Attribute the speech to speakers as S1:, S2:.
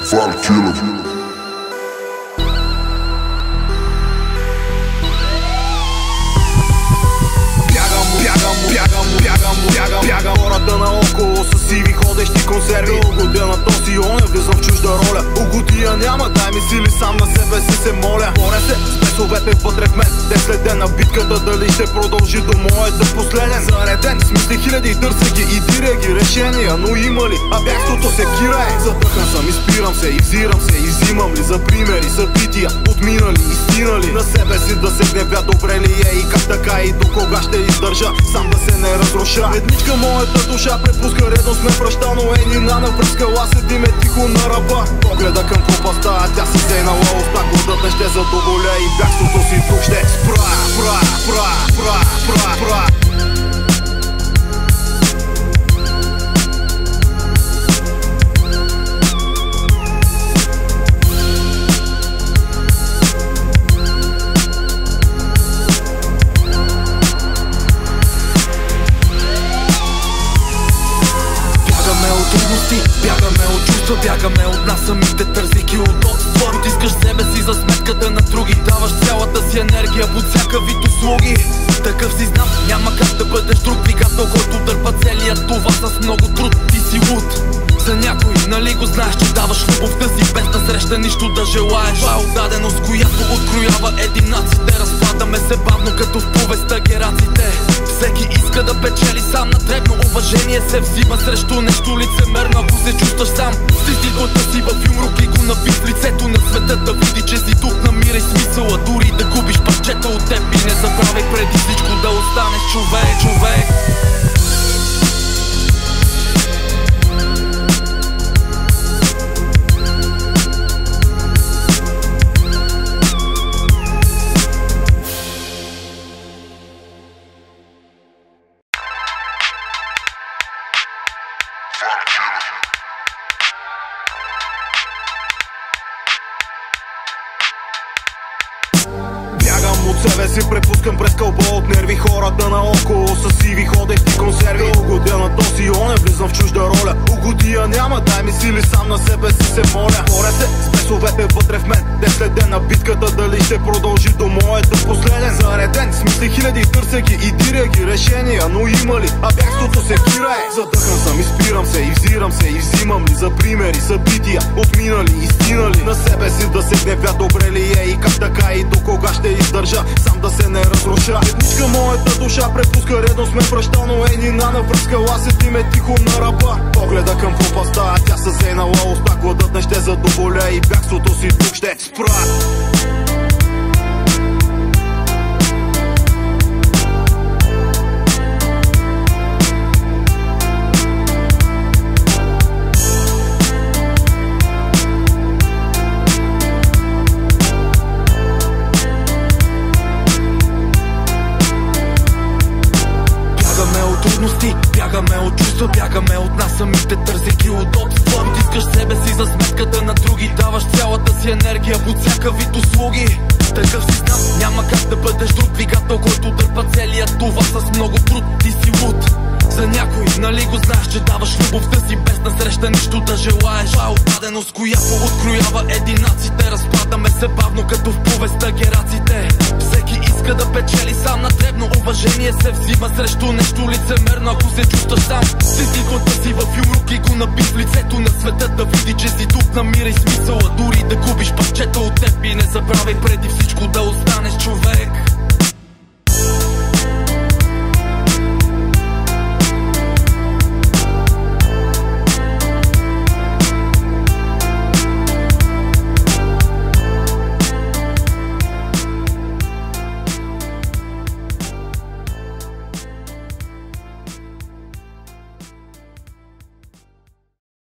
S1: Бягам хората наоколо с сиви ходещи консерви. Угодя на този оня, влизам в чужда роля. Угодия няма, дай ми сили, сам на себе си се моля. Боря се с бесовете вътре в мен, те следя на битката, дали ще продължи до моята последен. Зареден с мисли хиляди, търся ги и диря ги решения, но има ли? А бягството се кирае. Задъхан съм, изпирам се, изирам се, изимам ли за примери, събития, отминали, истинали. На себе си да се гневя, добре ли е и как така и до кога ще издържа, сам да се не разруша. Едничка моята душа препуска, редно сме пръща, но нина навръскала, седиме тихо на ръба. Погледа към пропаста, а тя се зейнала уста, гордът не ще задоволя и бягството си тук ще спра.
S2: Бягаме от чувства, бягаме от нас самите, търсейки удобство. Потискаш себе си за сметката на други, даваш цялата си енергия под всяка вид услуги. Такъв си знам, няма как да бъдеш друг двигател, който дърпа целият това с много труд. Ти си луд. За някой, нали го знаеш, че даваш любовта си без да среща нищо да желаеш. Това е отдаденост, която откроява единаците. Разпадаме се бавно като в повестта гераците. Всеки иска да печели сам на дребно, уважение се взима срещу нещо лицемерно. Ако се чувстваш сам, стисни длъжта си в юмрук и го наби в лицето на света, да види, че си тук, намирай смисъла, дори да губиш парчета от теб. И не забравяй преди всичко да останеш човек.
S1: Бягам от себе си, препускам през кълба от нерви, хората наоколо с сиви ходещи консерви. Угодя на този оня, влизам в чужда роля. Угодия няма, дай ми сили, сам на себе си се моля. Боря се с бесовете вътре в мен, те следя на битката, дали ще продължи до моята последен. Зареден с мисли хиляди, търся ги и диря ги решения, но има ли? А бягството се кирае. Задъхан съм, изпирам се, изирам се, изимам ли за примери, събития, отминали, истинали. На себе си да се гневя, добре ли е и как така и до кога ще издържа, сам да се не разруша. Едничка моята душа препуска, редно сме пръща, но нина навръскала, седиме тихо на ръба. Погледа към пропаста, а тя се зейнала уста, гладът не ще задоволя и бягството си тук ще спра.
S2: Бягаме от чувства, бягаме от нас самите, търсейки удобство. Потискаш себе си за сметката на други, даваш цялата си енергия под всяка вид услуги. Такъв си знам, няма как да бъдеш друг двигател, който дърпа целият това с много труд. Ти си луд. За някой, нали го знаеш, че даваш любовта си без да среща нищо да желаеш. Това е отдаденост, която откроява единаците. Разпадаме се бавно като в повестта гераците. Всеки иска да печели сам на дребно, уважение се взима срещу нещо лицемерно. Ако се чувстваш сам, стисни длъжта си в юмрук и го наби в лицето на света, да види, че си тук, намирай смисъла, дори да губиш парчета от теб. И не забравяй преди всичко да